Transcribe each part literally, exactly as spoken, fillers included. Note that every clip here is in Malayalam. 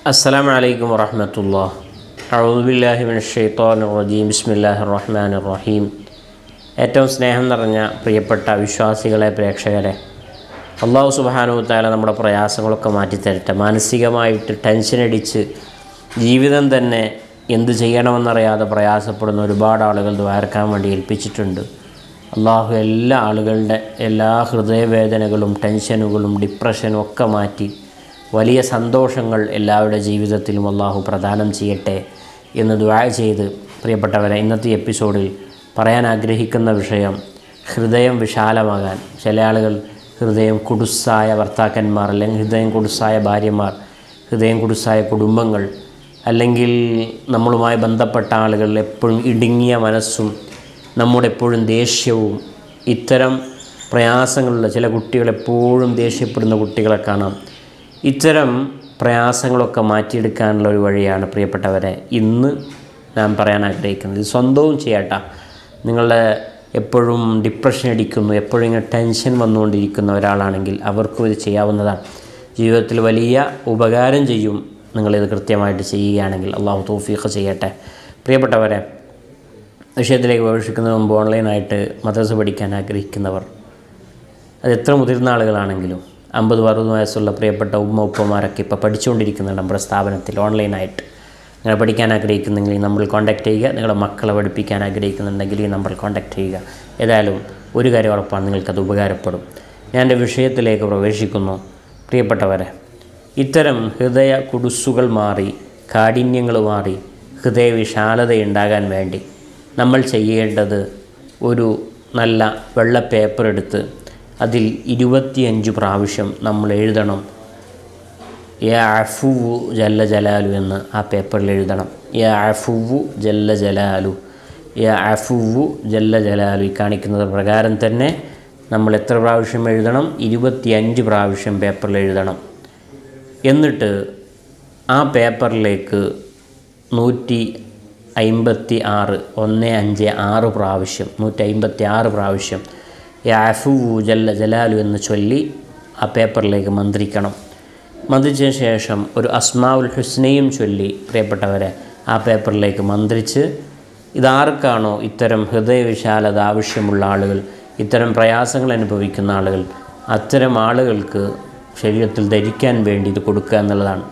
അസ്സലാമു അലൈക്കും വറഹ്മത്തുള്ളാഹി. അഊദു ബില്ലാഹി മിനശ് ശൈത്വാനിർ റജീം. ബിസ്മില്ലാഹിർ റഹ്മാനിർ റഹീം. ഏറ്റവും സ്നേഹം നിറഞ്ഞ പ്രിയപ്പെട്ട വിശ്വാസികളെ, പ്രേക്ഷകരെ, അല്ലാഹു സുബ്ഹാനഹു വ തആല നമ്മുടെ പ്രയാസങ്ങളൊക്കെ മാറ്റിത്തരട്ടെ. മാനസികമായിട്ട് ടെൻഷനടിച്ച് ജീവിതം തന്നെ എന്ത് ചെയ്യണമെന്നറിയാതെ പ്രയാസപ്പെടുന്ന ഒരുപാട് ആളുകൾ ദ്വാരക്കാൻ വേണ്ടി ഏൽപ്പിച്ചിട്ടുണ്ട്. അള്ളാഹു എല്ലാ ആളുകളുടെ എല്ലാ ഹൃദയവേദനകളും ടെൻഷനുകളും ഡിപ്രഷനും ഒക്കെ മാറ്റി വലിയ സന്തോഷങ്ങൾ എല്ലാവരുടെ ജീവിതത്തിലും അള്ളാഹു പ്രദാനം ചെയ്യട്ടെ എന്ന് ദുആ ചെയ്ത്, പ്രിയപ്പെട്ടവരെ, ഇന്നത്തെ എപ്പിസോഡിൽ പറയാൻ ആഗ്രഹിക്കുന്ന വിഷയം ഹൃദയം വിശാലമാകാൻ. ചില ആളുകൾ ഹൃദയം കുടുസായ ഭർത്താക്കന്മാർ, അല്ലെങ്കിൽ ഹൃദയം കുടുസായ ഭാര്യമാർ, ഹൃദയം കുടുസായ കുടുംബങ്ങൾ, അല്ലെങ്കിൽ നമ്മളുമായി ബന്ധപ്പെട്ട ആളുകൾ എപ്പോഴും ഇടുങ്ങിയ മനസ്സും നമ്മുടെ എപ്പോഴും ദേഷ്യവും, ഇത്തരം പ്രയാസങ്ങളുള്ള ചില കുട്ടികൾ, എപ്പോഴും ദേഷ്യപ്പെടുന്ന കുട്ടികളെ കാണാം. ഇത്തരം പ്രയാസങ്ങളൊക്കെ മാറ്റിയെടുക്കാനുള്ള ഒരു വഴിയാണ് പ്രിയപ്പെട്ടവരെ ഇന്ന് ഞാൻ പറയാൻ ആഗ്രഹിക്കുന്നത്. സ്വന്തവും ചെയ്യട്ട. നിങ്ങളുടെ എപ്പോഴും ഡിപ്രഷൻ അടിക്കുന്നു, എപ്പോഴും ഇങ്ങനെ ടെൻഷൻ വന്നുകൊണ്ടിരിക്കുന്ന ഒരാളാണെങ്കിൽ അവർക്കും ഇത് ചെയ്യാവുന്നതാണ്. ജീവിതത്തിൽ വലിയ ഉപകാരം ചെയ്യും നിങ്ങളിത് കൃത്യമായിട്ട് ചെയ്യുകയാണെങ്കിൽ. അള്ളാഹു തൗഫീഖ് ചെയ്യട്ടെ. പ്രിയപ്പെട്ടവരെ, വിഷയത്തിലേക്ക് പ്രവേശിക്കുന്നതിന് മുമ്പ് ഓൺലൈനായിട്ട് മദ്രസ പഠിക്കാൻ ആഗ്രഹിക്കുന്നവർ, അത് എത്ര മുതിർന്ന ആളുകളാണെങ്കിലും, അമ്പത് അറുപത് വയസ്സുള്ള പ്രിയപ്പെട്ട ഉമ്മ ഉപ്പമാരൊക്കെ ഇപ്പോൾ പഠിച്ചുകൊണ്ടിരിക്കുന്നുണ്ട് നമ്മുടെ സ്ഥാപനത്തിൽ ഓൺലൈനായിട്ട്. നിങ്ങൾ പഠിക്കാൻ ആഗ്രഹിക്കുന്നെങ്കിൽ ഈ നമ്പറിൽ കോൺടാക്റ്റ് ചെയ്യുക. നിങ്ങളുടെ മക്കളെ പഠിപ്പിക്കാൻ ആഗ്രഹിക്കുന്നുണ്ടെങ്കിൽ ഈ നമ്പറിൽ കോൺടാക്റ്റ് ചെയ്യുക. ഏതായാലും ഒരു കാര്യം ഉറപ്പാണ്, നിങ്ങൾക്കത് ഉപകാരപ്പെടും. ഞാൻ എൻ്റെ വിഷയത്തിലേക്ക് പ്രവേശിക്കുന്നു. പ്രിയപ്പെട്ടവരെ, ഇത്തരം ഹൃദയ കുടുസുകൾ മാറി, കാഠിന്യങ്ങൾ മാറി, ഹൃദയ വിശാലതയുണ്ടാകാൻ വേണ്ടി നമ്മൾ ചെയ്യേണ്ടത് ഒരു നല്ല വെള്ള പേപ്പർ എടുത്ത് അതിൽ ഇരുപത്തിയഞ്ച് പ്രാവശ്യം നമ്മൾ എഴുതണം യാ അഫുവു ജല്ല ജലാലു എന്ന് ആ പേപ്പറിൽ എഴുതണം. യാ അഫുവു ജല്ല ജലാലു, യാ അഫുവു ജല്ല ജലാലു. ഈ കാണിക്കുന്നത് പ്രകാരം തന്നെ നമ്മൾ എത്ര പ്രാവശ്യം എഴുതണം? ഇരുപത്തിയഞ്ച് പ്രാവശ്യം പേപ്പറിൽ എഴുതണം. എന്നിട്ട് ആ പേപ്പറിലേക്ക് നൂറ്റി അമ്പത്തി ആറ് ഒന്ന് അഞ്ച് ആറ് പ്രാവശ്യം നൂറ്റി അമ്പത്തി ആറ് പ്രാവശ്യം യാ അഫുവു ജല്ല ജലാലു എന്ന് ചൊല്ലി ആ പേപ്പറിലേക്ക് മന്ത്രിക്കണം. മന്ത്രിച്ചതിന് ശേഷം ഒരു അസ്മാഉൽ ഹുസ്നയും ചൊല്ലി, പ്രിയപ്പെട്ടവരെ, ആ പേപ്പറിലേക്ക് മന്ത്രിച്ച്, ഇതാർക്കാണോ ഇത്തരം ഹൃദയവിശാലത ആവശ്യമുള്ള ആളുകൾ, ഇത്തരം പ്രയാസങ്ങൾ അനുഭവിക്കുന്ന ആളുകൾ, അത്തരം ആളുകൾക്ക് ശരീരത്തിൽ ധരിക്കാൻ വേണ്ടി ഇത് കൊടുക്കുക എന്നുള്ളതാണ്.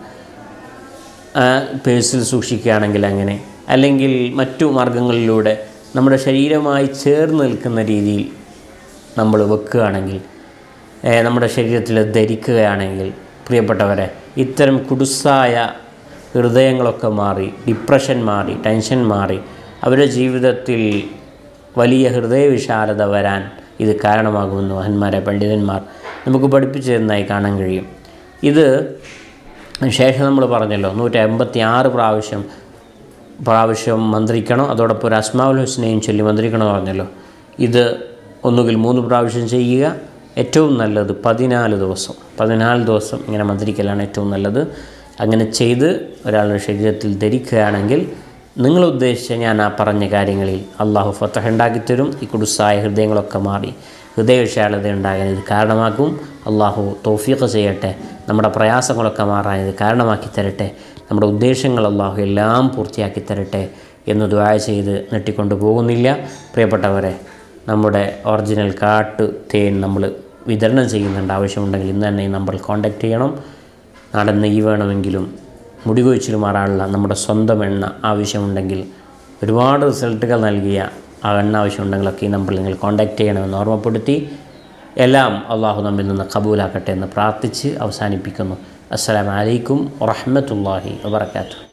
പേഴ്സിൽ സൂക്ഷിക്കുകയാണെങ്കിൽ അങ്ങനെ, അല്ലെങ്കിൽ മറ്റു മാർഗങ്ങളിലൂടെ നമ്മുടെ ശരീരമായി ചേർന്ന് നിൽക്കുന്ന രീതിയിൽ നമ്മൾ വെക്കുകയാണെങ്കിൽ, നമ്മുടെ ശരീരത്തിൽ ധരിക്കുകയാണെങ്കിൽ, പ്രിയപ്പെട്ടവരെ, ഇത്തരം കുടുസായ ഹൃദയങ്ങളൊക്കെ മാറി, ഡിപ്രഷൻ മാറി, ടെൻഷൻ മാറി, അവരുടെ ജീവിതത്തിൽ വലിയ ഹൃദയവിശാലത വരാൻ ഇത് കാരണമാകുമെന്ന് മഹാന്മാരെ പണ്ഡിതന്മാർ നമുക്ക് പഠിപ്പിച്ചു തരുന്നതായി കാണാൻ കഴിയും. ഇത് ശേഷം നമ്മൾ പറഞ്ഞല്ലോ നൂറ്റി അമ്പത്തി ആറ് പ്രാവശ്യം പ്രാവശ്യം മന്ത്രിക്കണം. അതോടൊപ്പം ഒരു അസ്മാഉൽ ഹുസ്നയും ചൊല്ലി മന്ത്രിക്കണം പറഞ്ഞല്ലോ. ഇത് ഒന്നുകിൽ മൂന്ന് പ്രാവശ്യം ചെയ്യുക. ഏറ്റവും നല്ലത് പതിനാല് ദിവസം പതിനാല് ദിവസം ഇങ്ങനെ മന്ത്രിക്കലാണ് ഏറ്റവും നല്ലത്. അങ്ങനെ ചെയ്ത് ഒരാളുടെ ശരീരത്തിൽ ധരിക്കുകയാണെങ്കിൽ നിങ്ങൾ ഉദ്ദേശിച്ച ഞാൻ ആ പറഞ്ഞ കാര്യങ്ങളിൽ അള്ളാഹു ഫതഹ് ഉണ്ടാക്കിത്തരും. ഈ കുടുസായ ഹൃദയങ്ങളൊക്കെ മാറി ഹൃദയവിശാലത ഉണ്ടാകാൻ ഇത് കാരണമാക്കും. അള്ളാഹു തൗഫീഖ് ചെയ്യട്ടെ. നമ്മുടെ പ്രയാസങ്ങളൊക്കെ മാറാൻ ഇത് കാരണമാക്കി തരട്ടെ. നമ്മുടെ ഉദ്ദേശങ്ങൾ അള്ളാഹു എല്ലാം പൂർത്തിയാക്കി തരട്ടെ എന്ന് ദുആ ചെയ്ത് നീട്ടിക്കൊണ്ടു പോകുന്നില്ല. പ്രിയപ്പെട്ടവരെ, നമ്മുടെ ഒറിജിനൽ കാട്ട് തേൻ നമ്മൾ വിതരണം ചെയ്യുന്നുണ്ട്. ആവശ്യമുണ്ടെങ്കിൽ ഇന്ന് തന്നെ ഈ നമ്പറിൽ കോൺടാക്റ്റ് ചെയ്യണം. നാടൻ നെയ്യ് വേണമെങ്കിലും മുടി കൊഴിച്ചിൽ മാറാനുള്ള നമ്മുടെ സ്വന്തം എണ്ണ ആവശ്യമുണ്ടെങ്കിൽ, ഒരുപാട് റിസൾട്ടുകൾ നൽകിയ ആ എണ്ണ ആവശ്യമുണ്ടെങ്കിലൊക്കെ ഈ നമ്പറിൽ നിങ്ങൾ കോൺടാക്റ്റ് ചെയ്യണമെന്ന് ഓർമ്മപ്പെടുത്തി, എല്ലാം അള്ളാഹു നമ്മിൽ നിന്ന് കബൂലാക്കട്ടെ എന്ന് പ്രാർത്ഥിച്ച് അവസാനിപ്പിക്കുന്നു. അസ്സലാമു അലൈക്കും വറഹ്മത്തുള്ളാഹി വബറകാതുഹു.